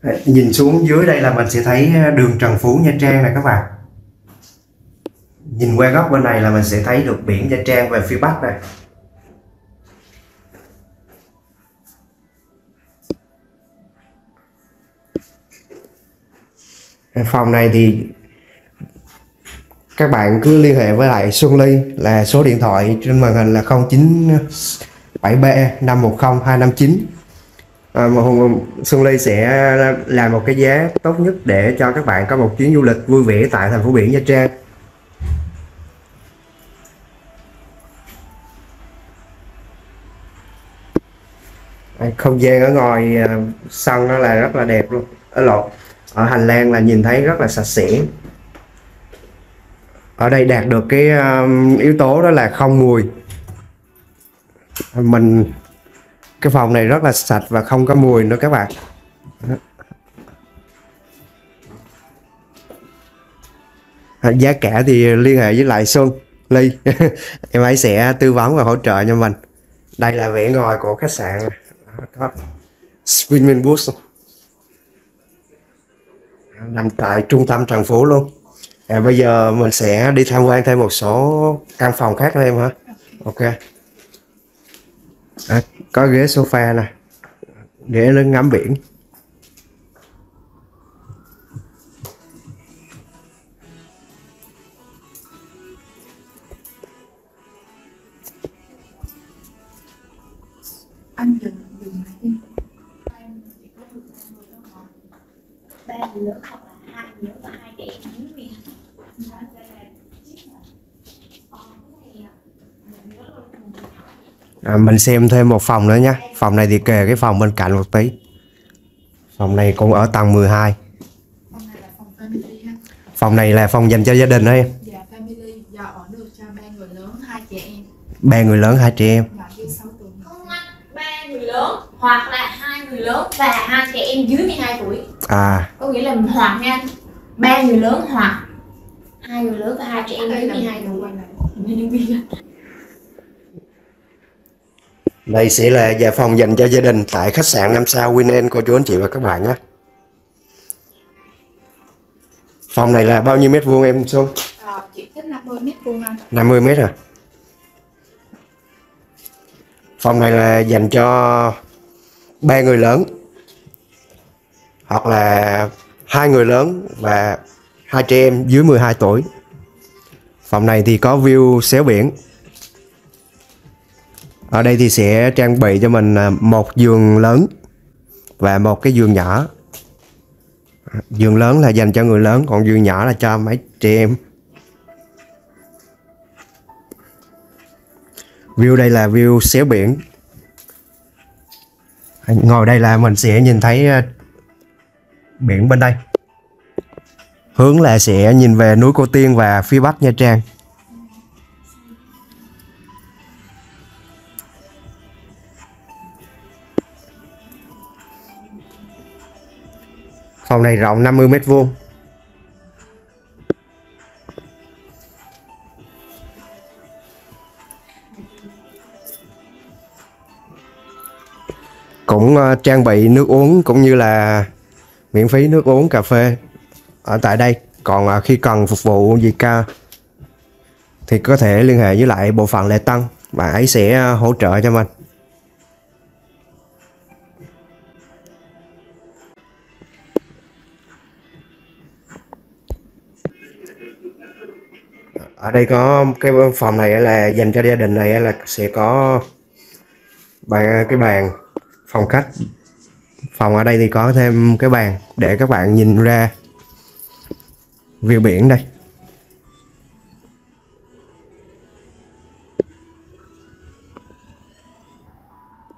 Nhìn xuống dưới đây là mình sẽ thấy đường Trần Phú Nha Trang này các bạn. Nhìn qua góc bên này là mình sẽ thấy được biển Nha Trang về phía bắc này. Phòng này thì các bạn cứ liên hệ với lại Xuân Ly, là số điện thoại trên màn hình là 0973 510 259. Xuân Ly sẽ làm một cái giá tốt nhất để cho các bạn có một chuyến du lịch vui vẻ tại thành phố biển Nha Trang. Không gian ở ngoài sân đó là rất là đẹp luôn. Ở hành lang là nhìn thấy rất là sạch sẽ. Ở đây đạt được cái yếu tố đó là không mùi. Cái phòng này rất là sạch và không có mùi nữa các bạn. Giá cả thì liên hệ với lại Xuân Ly em ấy sẽ tư vấn và hỗ trợ cho mình. Đây là vẻ ngoài của khách sạn, có swimming pool nằm tại trung tâm Trần Phú luôn. Bây giờ mình sẽ đi tham quan thêm một số căn phòng khác nữa em hả? Ok. Có ghế sofa nè để lên ngắm biển. Anh dừng máy ba người lớn hoặc là hai người lớn và hai trẻ em dưới 12. Mình xem thêm một phòng nữa nhé. Phòng này thì kề cái phòng bên cạnh một tí. Phòng này cũng ở tầng 12. Phòng này là phòng family ha. Phòng này là phòng dành cho gia đình đó em. Dạ family, do ở được cho 3 người lớn, 2 trẻ em. 3 người lớn, 2 trẻ em. Dạ, dưới 6 tuổi. Không anh, 3 người lớn hoặc là 2 người lớn và 2 trẻ em dưới 12 tuổi. Có nghĩa là hoặc nha, 3 người lớn hoặc 2 người lớn và 2 trẻ em dưới 12 tuổi. Đây sẽ là phòng dành cho gia đình tại khách sạn 5 sao Win cô chú anh chị và các bạn nhé. Phòng này là bao nhiêu mét vuông em Xuân? Diện tích 50 mét vuông anh. 50 mét à? Phòng này là dành cho 3 người lớn hoặc là 2 người lớn và 2 trẻ em dưới 12 tuổi. Phòng này thì có view xéo biển. Ở đây thì sẽ trang bị cho mình một giường lớn và một cái giường nhỏ. Giường lớn là dành cho người lớn, còn giường nhỏ là cho mấy trẻ em. View đây là view xéo biển. Ngồi đây là mình sẽ nhìn thấy biển bên đây. Hướng là sẽ nhìn về núi Cô Tiên và phía bắc Nha Trang. Phòng này rộng 50 mét vuông. Cũng trang bị nước uống cũng như là miễn phí nước uống cà phê ở tại đây. Còn khi cần phục vụ gì ca thì có thể liên hệ với lại bộ phận lễ tân, bà ấy sẽ hỗ trợ cho mình. Ở đây có cái phòng này là dành cho gia đình, này là sẽ có cái bàn phòng khách. Phòng ở đây thì có thêm cái bàn để các bạn nhìn ra view biển đây.